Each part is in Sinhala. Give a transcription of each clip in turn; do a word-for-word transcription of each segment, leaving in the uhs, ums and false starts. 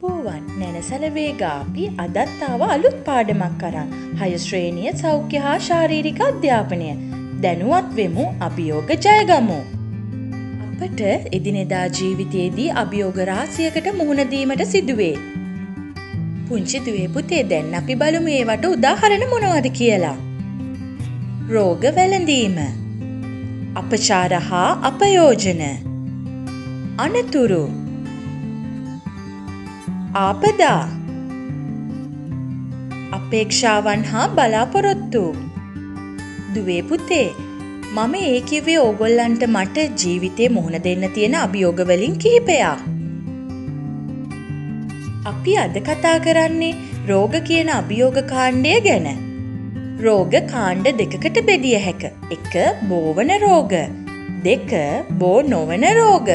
අයිබෝවන් නැනසල වේගාපි අදත් ආව අලුත් පාඩමක් අරන් හය ශ්‍රේණිය සෞඛ්‍ය හා ශාරීරික අධ්‍යාපනය දැනුවත් වෙමු අභියෝග ජයගමු. අපට එදිනෙදා ජීවිතයේදී අභියෝග රාශියකට මුහුණ දීමට සිදුවේ. පුංචි දුවේ පුතේ දැන් අපි බලමු ඒවට උදාහරණ මොනවද කියලා. රෝග වැළඳීම, අපචාර හා අපයෝජන, අනතුරු, ආපදා, අපේක්ෂාවන් හා බලාපොරොත්තු. දුවේ පුතේ මම ඒ කිව්වේ ඕගොල්ලන්ට මට ජීවිතේ මුහුණ දෙන්න තියෙන අභියෝග වලින් කිහිපයක්. අපි අද කතා කරන්නේ රෝග කියන අභියෝග කාණ්ඩය ගැන. රෝග කාණ්ඩ දෙකකට බෙදිය හැක. එක බෝවන රෝග, දෙක බෝ නොවන රෝග.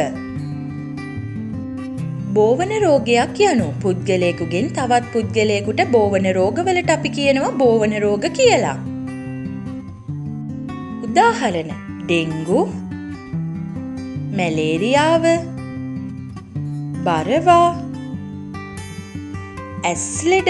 බෝවන රෝගයක් යනු පුද්ගලයෙකුගෙන් තවත් පුද්ගලයෙකුට බෝවන රෝගවලට අපි කියනවා බෝවන රෝග කියලා. උදාහරණ ඩෙංගු, මැලේරියාව, බරවා, ඇස් ලෙඩ,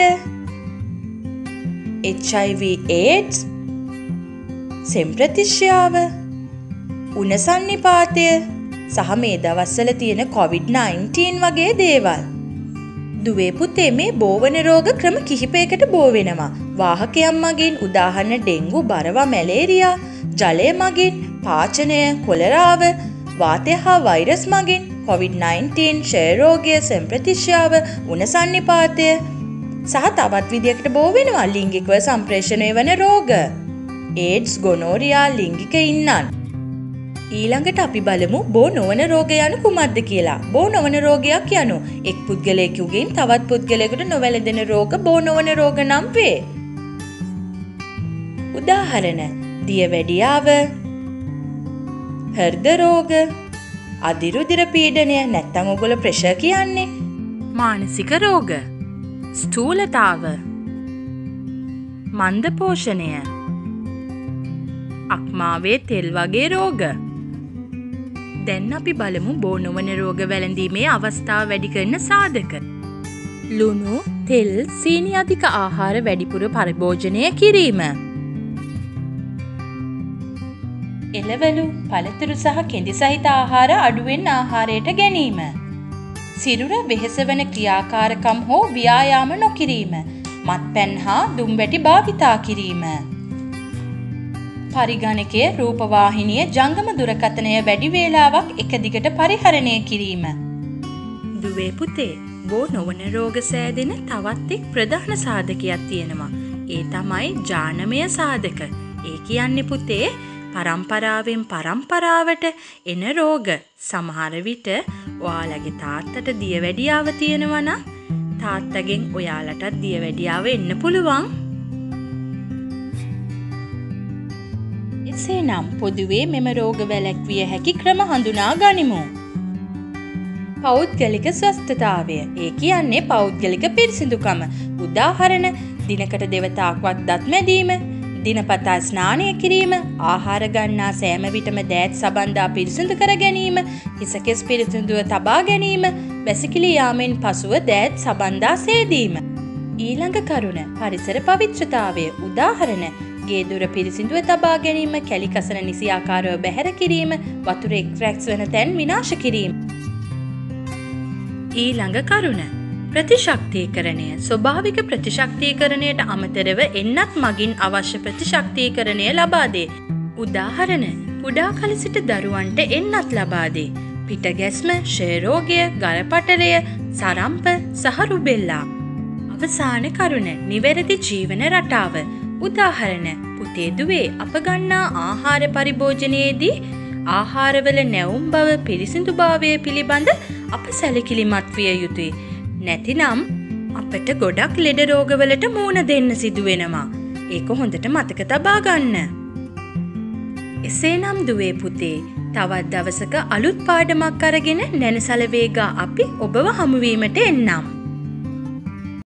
එච් අයි වී ඒඩ්ස්, සෙම්ප්‍රතිශ්‍යාව, උණ සන්නිපාතය සහ මේ දවස්වල තියෙන කොවිඩ් නයින්ටීන් වගේ දේවල්. දුවේ පුතේ මේ බෝවන රෝග ක්‍රම කිහිපයකට බෝ වෙනවා. වාහකයන් මගින් උදාහරණ ඩෙංගු, බරවා, මැලේරියා, ජලය මගින් පාචනය, කොලරාව, වාතය හා වෛරස් මගින් කොවිඩ් නයින්ටීන්, ක්ෂය රෝගය, සෙම්ප්‍රතිශ්‍යාව, උණ සන්නිපාතය සහ තවත් විදියකට බෝ වෙනවා ලිංගිකව සම්ප්‍රේෂණය වන රෝග. ඒඩ්ස්, ගොනෝරියා, ලිංගික ඉන්නන්. ඊළඟට අපි බලමු බෝ නොවන රෝග යනු කුමක්ද කියලා. බෝ නොවන රෝගයක් යනු එක් පුද්ගලයෙකුගෙන් තවත් පුද්ගලයෙකුට නොවැළඳෙන රෝග බෝ නොවන රෝග නම් වේ. උදාහරණ දියවැඩියාව, හෘද රෝග, අධිරුධිර පීඩනය නැත්නම් ඔයගොල්ලෝ ප්‍රෙෂර් කියන්නේ, මානසික රෝග, ස්ථූලතාව, මන්ද පෝෂණය, අක්මාවේ තෙල් වගේ රෝග. දැන් අපි බලමු බෝ නොවන රෝග වැළඳීමේ අවස්ථාව වැඩි කරන සාධක. ලුණු, තෙල්, සීනි අධික ආහාර වැඩිපුර පරිභෝජනය කිරීම. එළවලු, පළතුරු සහ කෙඳි සහිත ආහාර අඩුවෙන් ආහාරයට ගැනීම. සිරුර වෙහෙසවන ක්‍රියාකාරකම් හෝ ව්‍යායාම නොකිරීම. මත්පැන් හා දුම්බැටි භාවිතා කිරීම. පරිගණකයේ රූපවාහිනිය ජංගම දුරකථනය වැඩි වේලාවක් එක දිගට පරිහරණය කිරීම. දුවේ පුතේ බෝ නොවන රෝග සෑදෙන තවත් එක් ප්‍රධාන සාධකයක් තියෙනවා. ඒ තමයි ජානමය සාධක. ඒ කියන්නේ පුතේ පරම්පරාවෙන් පරම්පරාවට එන රෝග. සමහර විට ඔයාලගේ තාත්තට දියවැඩියාව තියෙනවා නම් තාත්තගෙන් ඔයාලටත් දියවැඩියාව එන්න පුළුවන්. එසේනම් පොදුවේ මෙම රෝග වැළැක්විය හැකි ක්‍රම හඳුනා ගනිමු. පෞද්ගලික ස්වස්ථතාවය. ඒ කියන්නේ පෞද්ගලික පිරිසිදුකම. උදාහරණ දිනකට දෙවතාවක්වත් දත් මැදීම, දිනපතා ස්නානය කිරීම, ආහාර ගන්නා සෑම විටම දෑත් සබන්දා පිරිසිදු කර ගැනීම, හිසකෙස් පිරිසිදුව තබා ගැනීම, වැසිකිලි යාමෙන් පසුව දෑත් සබන්දා සේදීම. ඊළඟ කරුණ පරිසර පවිත්‍රතාවය. උදාහරණ ගේ දොර පිරිසිදුව තබා ගැනීම, කැලි කසන නිසියාකාරව බැහැර කිරීම, වතුර එක් රැක්ස් වන තැන් විනාශ කිරීම. ඊළඟ කරුණ ප්‍රතිශක්තිකරණය. ස්වභාවික ප්‍රතිශක්තිකරණයට අමතරව එන්නත් මගින් අවශ්‍ය ප්‍රතිශක්තිකරණය ලබා දේ. උදාහරණ කුඩා කල සිට දරුවන්ට එන්නත් ලබා දේ. පිට ගැස්ම, ක්ෂය රෝගය, ගලපටලය, සරම්ප සහ රුබෙල්ලා. අවසාන කරුණ නිවැරදි ජීවන රටාව. උදාහරණ පුතේ දුවේ අප ගන්නා ආහාර පරිභෝජනයේදී ආහාරවල නැවුම් බව, පිරිසිදුභාවය පිළිබඳ අප සැලකිලිමත් විය යුතුයි. නැතිනම් අපට ගොඩක් ලෙඩ රෝගවලට මුහුණ දෙන්න සිදු වෙනවා. ඒක හොඳට මතක තබා ගන්න. එසේනම් දුවේ පුතේ තවත් දවසක අලුත් පාඩමක් අරගෙන නැනසල වේගා අපි ඔබව හමු වීමට එන්නම්.